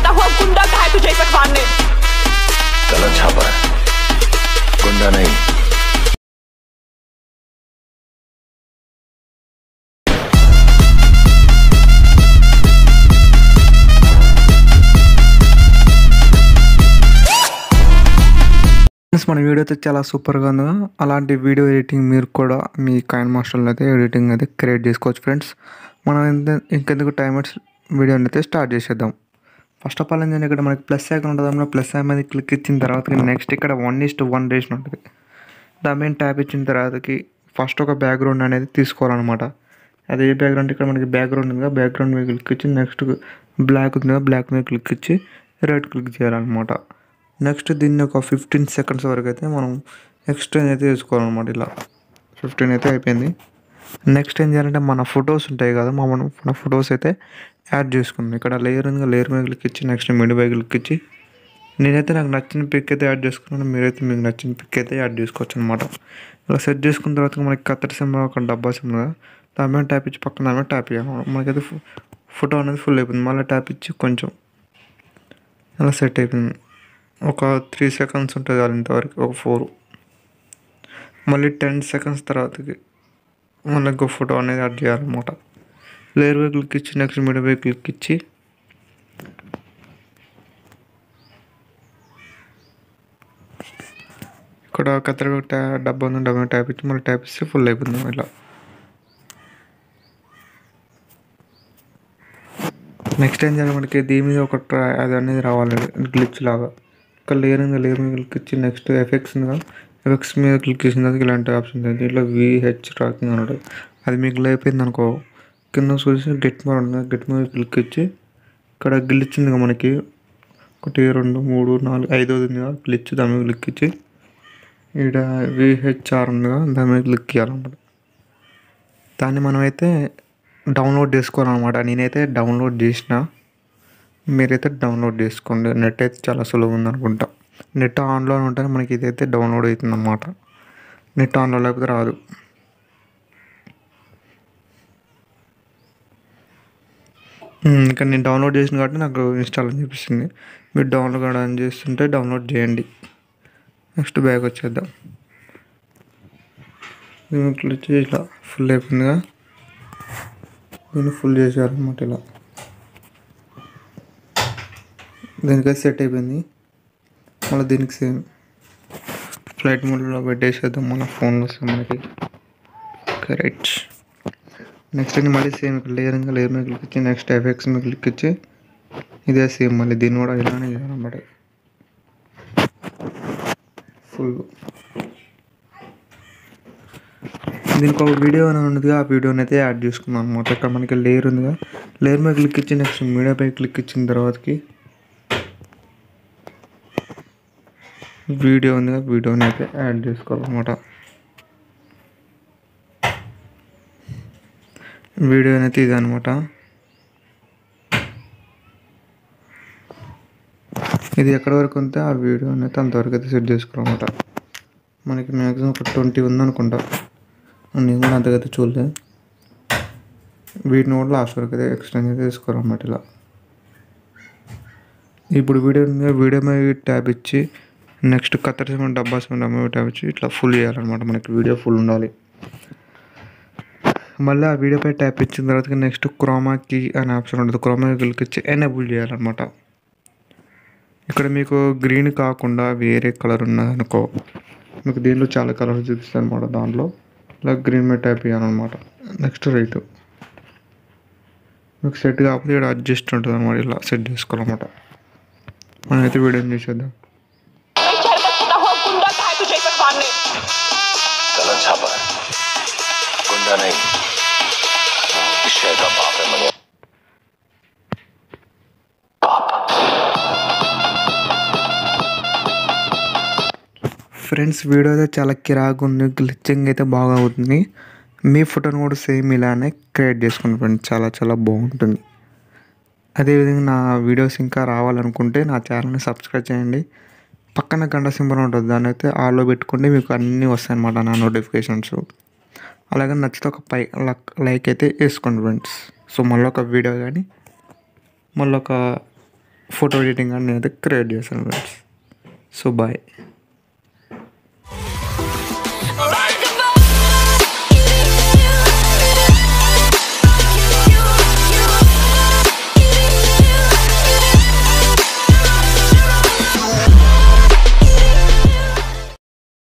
करता हुआ गुंडा का है तुझे इस अखबार ने। गलत छापा है, गुंडा नहीं। మన వీడియో అయితే చాలా సూపర్గా ఉంది. అలాంటి వీడియో ఎడిటింగ్ మీరు కూడా మీ కైన్మాస్టర్లో అయితే ఎడిటింగ్ అయితే క్రియేట్ చేసుకోవచ్చు ఫ్రెండ్స్. మనం ఇంకెందుకు టైం వీడియోని అయితే స్టార్ట్ చేసేద్దాం. ఫస్ట్ ఆఫ్ ఆల్ ఏంటంటే ఇక్కడ మనకి ప్లస్ ఐకాన్ ఉంటుంది. అందులో ప్లస్ ఐకాన్ మీద క్లిక్ ఇచ్చిన తర్వాత నెక్స్ట్ ఇక్కడ 1:1 రేషన్ ఉంటుంది. దాని మీద ట్యాప్ ఇచ్చిన తర్వాతకి ఫస్ట్ ఒక బ్యాక్గ్రౌండ్ అనేది తీసుకోవాలన్నమాట. అదే బ్యాక్గ్రౌండ్ ఇక్కడ మనకి బ్యాక్గ్రౌండ్ ఉంది, బ్యాక్గ్రౌండ్ మీద క్లిక్ ఇచ్చి నెక్స్ట్ బ్లాక్ ఉంది, బ్లాక్ మీద క్లిక్ ఇచ్చి రైట్ క్లిక్ చేయాలన్నమాట. నెక్స్ట్ దీన్ని ఒక 15 సెకండ్స్ వరకు అయితే మనం ఎక్స్టెండ్ అయితే చేసుకోవాలన్నమాట. ఇలా 15 అయితే అయిపోయింది. నెక్స్ట్ ఏం చేయాలంటే మన ఫొటోస్ ఉంటాయి కదా, మన ఫొటోస్ అయితే యాడ్ చేసుకున్నాం. ఇక్కడ లేయర్ ఉంది, లేయర్ మీద క్లిక్ ఇచ్చి నెక్స్ట్ మిడ్ బై క్లిక్ ఇచ్చి నేనైతే నాకు నచ్చిన పిక్ అయితే యాడ్ చేసుకున్నాను. మీరైతే మీకు నచ్చిన పిక్ అయితే యాడ్ చేసుకోవచ్చు అనమాట. ఇలా సెట్ చేసుకున్న తర్వాత మనకి కత్తెర సింబల్ ఒక డబ్బా సింబల్ కదా, దాని మీద ట్యాప్ ఇచ్చి పక్కన దాని మీద ట్యాప్ చేయాలి. మనకైతే ఫోటో అనేది ఫుల్ అయిపోయింది. మళ్ళీ ట్యాప్ ఇచ్చి కొంచెం అలా సెట్ అయిపోయింది. ఒక 3 సెకండ్స్ ఉంటుంది అది ఇంతవరకు, ఒక 4. మళ్ళీ 10 సెకండ్స్ తర్వాతకి మళ్ళీ ఇంకో ఫోటో అనేది యాడ్ చేయాలన్నమాట. లేయర్ బై క్లిక్ ఇచ్చి నెక్స్ట్ మిడ్ బై క్లిక్ ఇచ్చి ఇక్కడ కత్తెర డబ్బా ఉంది, డబ్బా ట్యాప్ ఇచ్చి మళ్ళీ ట్యాప్ ఇస్తే ఫుల్ అయిపోతుంది. ఇలా నెక్స్ట్ ఏం చేయాలి, మనకి దీని మీద ఒక అది అనేది రావాలి గ్లిచ్ లాగా. ఇక్కడ లేయర్ ఉంది, లేయర్ మీద క్లిక్ ఇచ్చి నెక్స్ట్ ఎఫెక్ట్స్ ఉంది కదా, ఎఫెక్ట్స్ మీద క్లిక్ చేసిన తర్వాత ఇలాంటి ఆప్షన్ ఉంది. దీంట్లో VH ట్రాకింగ్ అన్నట్టు అది మీకు అయిపోయింది అనుకో, కింద చూసి గెట్ మోర్ ఉంది, గెట్ మోర్ క్లిక్ ఇచ్చి ఇక్కడ గ్లిచ్ ఉంది మనకి 1 2 3 4 5 ఉంది కదా గ్లిచ్, దాని మీద క్లిక్ ఇచ్చి ఇక్కడ VHR ఉంది కదా దాని మీద క్లిక్ చేయాలన్నమాట. దాన్ని మనమైతే డౌన్లోడ్ చేసుకోవాలన్నమాట. నేనైతే డౌన్లోడ్ చేసిన, మీరైతే డౌన్లోడ్ చేసుకోండి. నెట్ అయితే చాలా సులువుగా ఉంది అనుకుంటా. నెట్ ఆన్లో ఉంటేనే మనకి ఇదైతే డౌన్లోడ్ అవుతుంది అన్నమాట. నెట్ ఆన్లో లేకపోతే రాదు. ఇక్కడ నేను డౌన్లోడ్ చేసిన కాబట్టి నాకు ఇన్స్టాల్ అని చూపిస్తుంది. మీరు డౌన్లోడ్ అని చేస్తుంటే డౌన్లోడ్ చేయండి. నెక్స్ట్ బ్యాక్ వచ్చేద్దాం. దీనికి వచ్చి ఇట్లా ఫుల్ అయిపోయిందిగా, దీన్ని ఫుల్ చేసేయాలన్నమాట. ఇలా దీనికైతే సెట్ అయిపోయింది. మళ్ళీ దీనికి సేమ్ ఫ్లైట్ మోడ్లో పెట్టేసేద్దాం. మన ఫోన్లో వస్తుంది మనకి కరెక్ట్. నెక్స్ట్ అని మళ్ళీ సేమ్ ఇక్కడ లేయర్ మీద క్లిక్ ఇచ్చి నెక్స్ట్ ఎఫెక్ట్స్ మీద క్లిక్ ఇచ్చి ఇదే సేమ్ మళ్ళీ దీన్ని కూడా ఇలానే చేయాలన్నమాట. ఫుల్ దీనికి ఒక వీడియో అనేది ఉందిగా, ఆ వీడియోని అయితే యాడ్ చేసుకున్నాం అనమాట. ఇక్కడ మనకి లేయర్ ఉందిగా, లేయర్ మీద క్లిక్ ఇచ్చి నెక్స్ట్ మీడియా పై క్లిక్ ఇచ్చిన తర్వాతకి వీడియో ఉందిగా, వీడియోని అయితే యాడ్ చేసుకోవాలన్నమాట. వీడియో అయితే ఇది అనమాట. ఇది ఎక్కడి వరకు ఉంటే ఆ వీడియో అయితే అంతవరకు అయితే సెట్ చేసుకోవాలన్నమాట. మనకి మ్యాక్సిమం ఒక 20 ఉందనుకుంటా, నేను కూడా అంతకైతే చూడలేదు. వీటిని కూడా లాస్ట్ వరకు అయితే ఎక్స్టెండ్ అయితే తీసుకోవాలన్నమాట. ఇలా ఇప్పుడు వీడియో మీద ట్యాబ్ ఇచ్చి నెక్స్ట్ కత్తెర సింబల్ డబ్బా సింబల్ ట్యాబ్ ఇచ్చి ఇట్లా ఫుల్ చేయాలన్నమాట. మనకి వీడియో ఫుల్ ఉండాలి. మళ్ళీ ఆ వీడియోపై ట్యాప్ ఇచ్చిన తర్వాత నెక్స్ట్ క్రోమా కీ అనే ఆప్షన్ ఉంటుంది. క్రోమా క్లిక్ ఇచ్చి ఎనేబుల్ చేయాలన్నమాట. ఇక్కడ మీకు గ్రీన్ కాకుండా వేరే కలర్ ఉన్నదనుకో, మీకు దీంట్లో చాలా కలర్స్ చూపిస్తాయి అనమాట. దాంట్లో ఇలా గ్రీన్ మీద ట్యాప్ చేయాలన్నమాట. నెక్స్ట్ రైట్ మీకు సెట్ కాకపోతే ఇక్కడ అడ్జస్ట్ ఉంటుంది అనమాట. ఇలా సెట్ చేసుకోవాలన్నమాట. మనమైతే వీడియోని చూసేద్దాం. गलत छापा है, गुंडा नहीं। इस शहर का बाप है मगर ఫ్రెండ్స్ వీడియో అయితే చాలా కిరాగా ఉంది, గ్లిచ్చింగ్ అయితే బాగా అవుతుంది. మీ ఫోటోని కూడా సేమ్ ఇలానే క్రియేట్ చేసుకోండి ఫ్రెండ్స్, చాలా చాలా బాగుంటుంది. అదేవిధంగా నా వీడియోస్ ఇంకా రావాలనుకుంటే నా ఛానల్ని సబ్స్క్రైబ్ చేయండి. పక్కన గంట సింబల్ ఉంటుంది, దాన్ని అయితే ఆల్లో పెట్టుకుంటే మీకు అన్నీ వస్తాయి అన్నమాట, నా నోటిఫికేషన్స్. అలాగే నచ్చితే ఒక లైక్ అయితే వేసుకోండి ఫ్రెండ్స్. సో మళ్ళీ ఒక వీడియో కానీ మళ్ళీ ఒక ఫోటో ఎడిటింగ్ అని నేనైతే క్రియేట్ చేశాను ఫ్రెండ్స్. So bye.